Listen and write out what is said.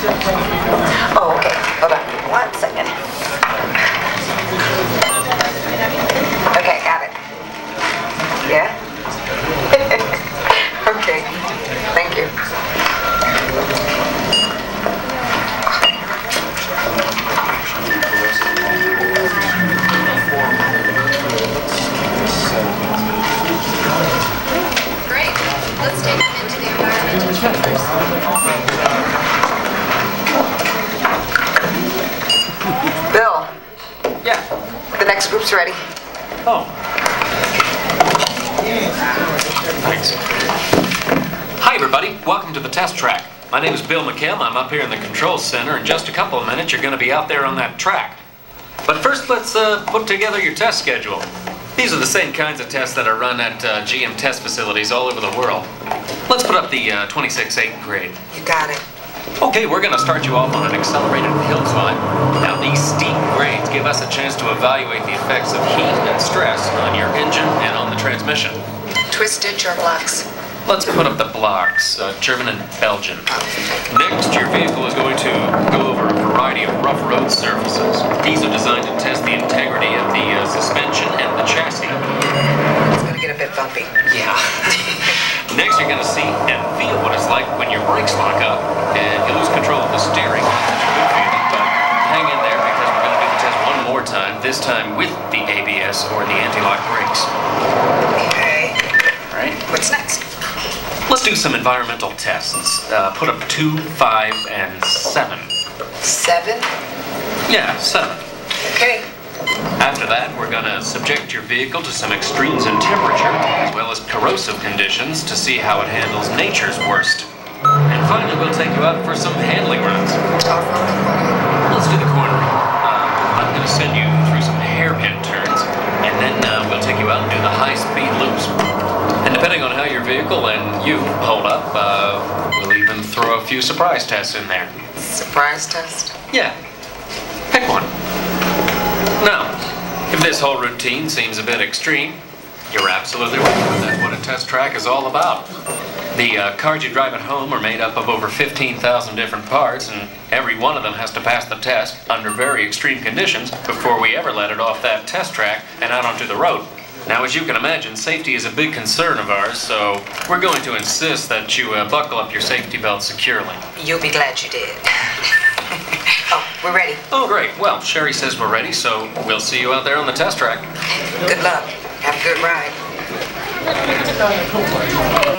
Oh, okay. Hold on. 1 second. Okay, got it. Yeah? Okay. Thank you. Great. Let's take them into the environmental chambers. Bill, Yeah. the next group's ready. Oh. Thanks. Hi, everybody. Welcome to the test track. My name is Bill McKim. I'm up here in the control center. In just a couple of minutes, you're going to be out there on that track. But first, let's put together your test schedule. These are the same kinds of tests that are run at GM test facilities all over the world. Let's put up the 26 8th grade. You got it. Okay, we're going to start you off on an accelerated hill climb. Now, these steep grades give us a chance to evaluate the effects of heat and stress on your engine and on the transmission. Twisted your blocks. Let's put up the blocks, German and Belgian. Next, your vehicle is going to go over a variety of rough road surfaces. These are designed to test the integrity of the suspension and the chassis. It's gonna get a bit bumpy. Yeah. Next, you're going to see and feel what it's like when your brakes lock up and you lose control of the steering. That's a good feeling, but hang in there because we're going to do the test one more time, this time with the ABS or the anti-lock brakes. Okay. All right? What's next? Let's do some environmental tests. Put up 2, 5, and 7. 7? Yeah, 7. Okay. After that, we're going to subject your vehicle to some extremes in temperature, as well as corrosive conditions to see how it handles nature's worst. And finally, we'll take you out for some handling runs. Off-road or corner? Let's do the cornering. I'm going to send you through some hairpin turns, and then we'll take you out and do the high-speed loops. And depending on how your vehicle and you hold up, we'll even throw a few surprise tests in there. Surprise test? Yeah. Pick one. Now, if this whole routine seems a bit extreme, you're absolutely right. That's what a test track is all about. The cars you drive at home are made up of over 15,000 different parts, and every one of them has to pass the test under very extreme conditions before we ever let it off that test track and out onto the road. Now, as you can imagine, safety is a big concern of ours, so we're going to insist that you buckle up your safety belt securely. You'll be glad you did. Oh, we're ready. Oh, great. Well, Sherry says we're ready, so we'll see you out there on the test track. Good luck. Have a good ride.